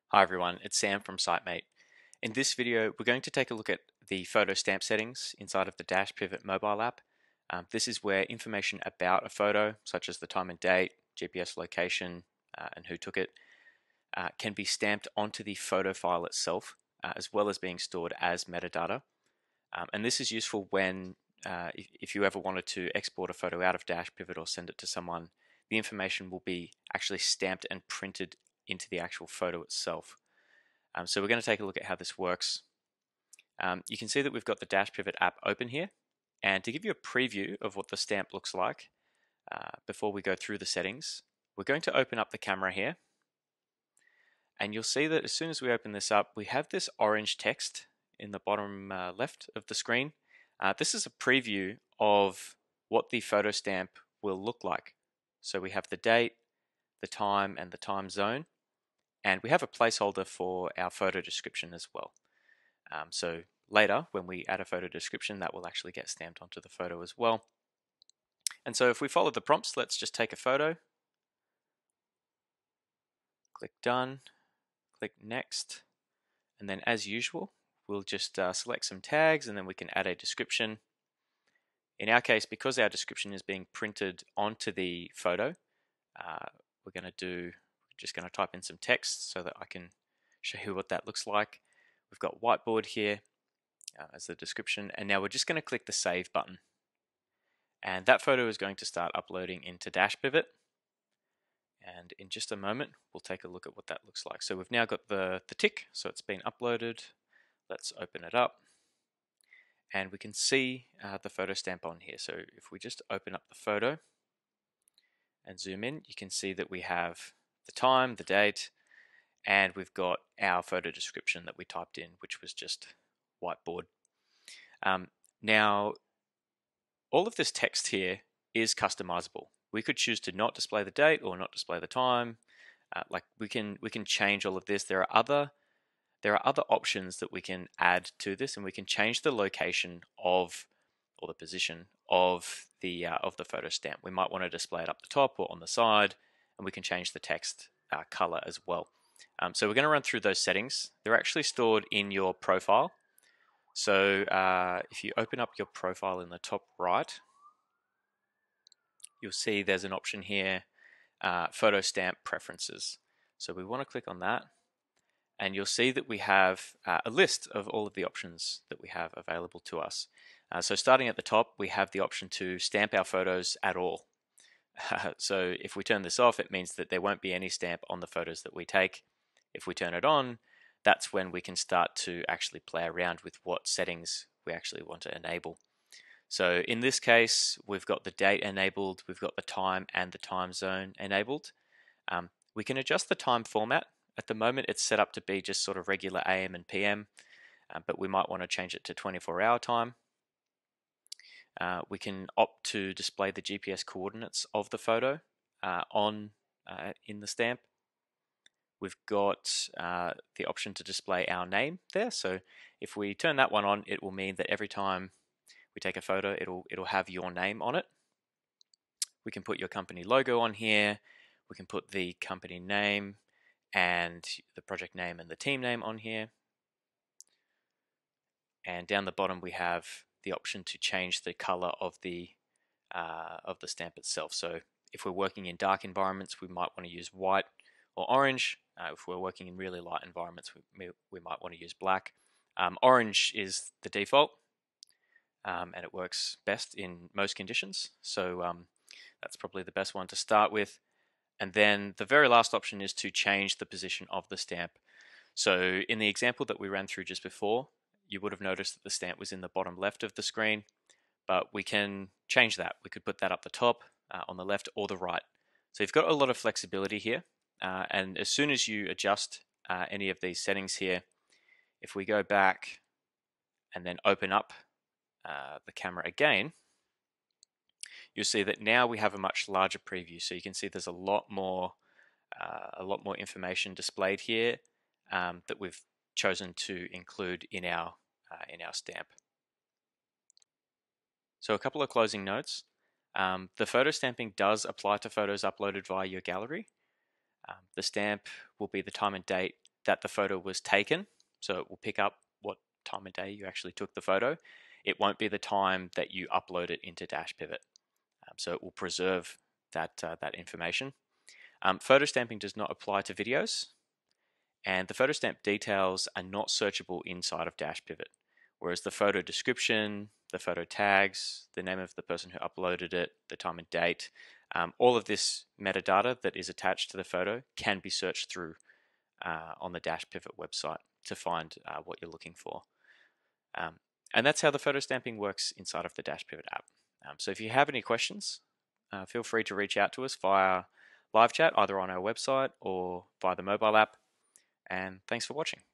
Hi everyone, it's Sam from Sitemate. In this video, we're going to take a look at the photo stamp settings inside of the Dashpivot mobile app. This is where information about a photo, such as the time and date, GPS location, and who took it, can be stamped onto the photo file itself, as well as being stored as metadata. And this is useful when, if you ever wanted to export a photo out of Dashpivot or send it to someone, the information will be actually stamped and printed into the actual photo itself. So we're going to take a look at how this works. You can see that we've got the Dashpivot app open here. And to give you a preview of what the stamp looks like, before we go through the settings, we're going to open up the camera here. And you'll see that as soon as we open this up, we have this orange text in the bottom left of the screen. This is a preview of what the photo stamp will look like. So we have the date, the time, and the time zone. And we have a placeholder for our photo description as well. So later, when we add a photo description, that will actually get stamped onto the photo as well. And so if we follow the prompts, let's just take a photo. Click Done. Click Next. And then as usual, we'll just select some tags and then we can add a description. In our case, because our description is being printed onto the photo, we're just going to type in some text so that I can show you what that looks like. We've got whiteboard here as the description, and now we're just going to click the Save button. And that photo is going to start uploading into Dashpivot. And in just a moment, we'll take a look at what that looks like. So we've now got the tick, so it's been uploaded. Let's open it up. And we can see the photo stamp on here. So if we just open up the photo and zoom in, you can see that we have the time, the date, and we've got our photo description that we typed in, which was just whiteboard. Now, all of this text here is customizable. We could choose to not display the date or not display the time. We can change all of this. There are other options that we can add to this, and we can change the location of or the position of the photo stamp. We might want to display it up the top or on the side, and we can change the text color as well. So we're going to run through those settings. They're actually stored in your profile. So if you open up your profile in the top right, you'll see there's an option here, photo stamp preferences. So we want to click on that, and you'll see that we have a list of all of the options that we have available to us. So starting at the top, we have the option to stamp our photos at all. So if we turn this off, it means that there won't be any stamp on the photos that we take. If we turn it on, that's when we can start to actually play around with what settings we actually want to enable. So in this case, we've got the date enabled, we've got the time and the time zone enabled. We can adjust the time format. At the moment, it's set up to be just sort of regular AM and PM, but we might want to change it to 24-hour time. We can opt to display the GPS coordinates of the photo in the stamp. We've got the option to display our name there. So if we turn that one on, it will mean that every time we take a photo, it'll have your name on it. We can put your company logo on here. We can put the company name and the project name and the team name on here. And down the bottom, we have the option to change the color of the stamp itself. So if we're working in dark environments, we might want to use white or orange. If we're working in really light environments, we might want to use black. Orange is the default, and it works best in most conditions. So that's probably the best one to start with. And then the very last option is to change the position of the stamp. So in the example that we ran through just before, you would have noticed that the stamp was in the bottom left of the screen, but we can change that. We could put that up the top, on the left or the right. So you've got a lot of flexibility here. And as soon as you adjust any of these settings here, if we go back and then open up the camera again, you'll see that now we have a much larger preview. So you can see there's a lot more information displayed here that we've chosen to include in our stamp. So a couple of closing notes. The photo stamping does apply to photos uploaded via your gallery. The stamp will be the time and date that the photo was taken, so it will pick up what time of day you actually took the photo. It won't be the time that you upload it into Dashpivot. So it will preserve that information. Photo stamping does not apply to videos, and the photo stamp details are not searchable inside of Dashpivot, whereas the photo description, the photo tags, the name of the person who uploaded it, the time and date, all of this metadata that is attached to the photo can be searched through on the Dashpivot website to find what you're looking for. And that's how the photo stamping works inside of the Dashpivot app. So if you have any questions, feel free to reach out to us via live chat, either on our website or via the mobile app. And thanks for watching.